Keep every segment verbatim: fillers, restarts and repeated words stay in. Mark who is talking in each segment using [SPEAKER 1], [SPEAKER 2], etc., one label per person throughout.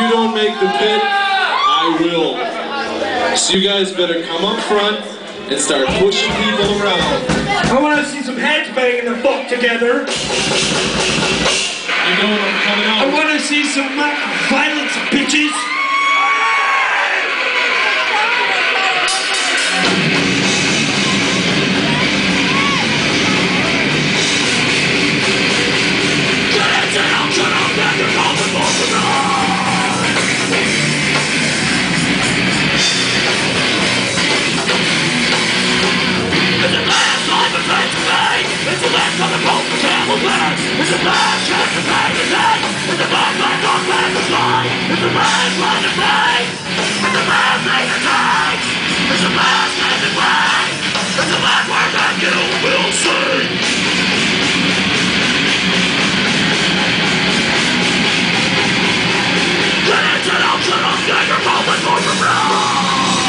[SPEAKER 1] you don't make the pit, I will. So you guys better come up front and start pushing people around.
[SPEAKER 2] I want to see some heads banging the fuck together.
[SPEAKER 1] You know what I'm coming out.
[SPEAKER 2] I want to see some uh, violence, bitches.
[SPEAKER 3] It's a bad chance to pay the debt. It's a bad man don't pay the slide. It's a bad plan to pay. It's a bad thing to take. It's a bad thing to play. It's a bad word that you will see. Get into the ocean of get your moment for your breath.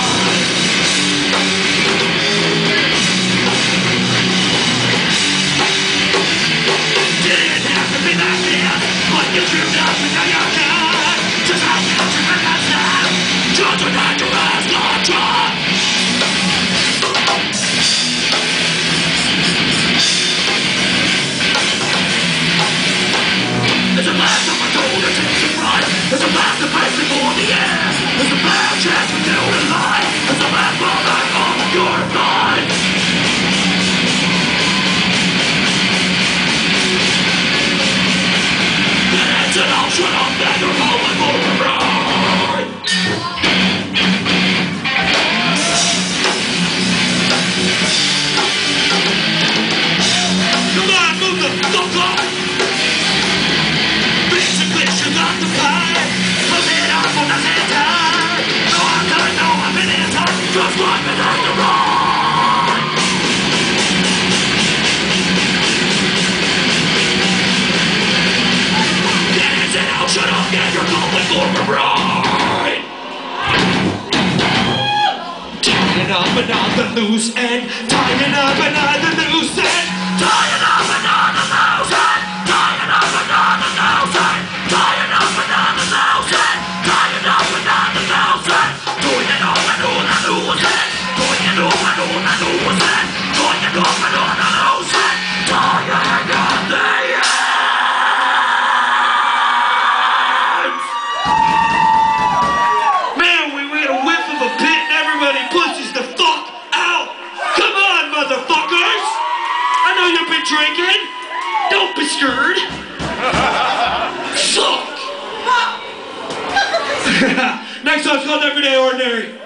[SPEAKER 3] You do nothing that you can. Just how you can understand. Just a dangerous contract. It's a blast of opportunity to rise. It's a blast of pace before the end. It's a bad chance for you to lie. It's a bad moment of your life. It's an option of that you're calling for a ride. Come on, move the fuck up. Bitch and bitch, you got the pie. Put it up on the center. No, I'm gonna know I've been in time. Just like me down the road. Shut up, get your calling for a ride. Tying up another loose end. Tying up another loose end. Tying up another loose end. Tying up another loose end. Tying up another loose end. Tying up another loose end. Doing it all and all and loose end. Doing it all and all and loose end. Doing it all and all and loose end. Tying up the end.
[SPEAKER 2] Drinking? Don't be scared. Fuck. Next song's called Everyday Ordinary.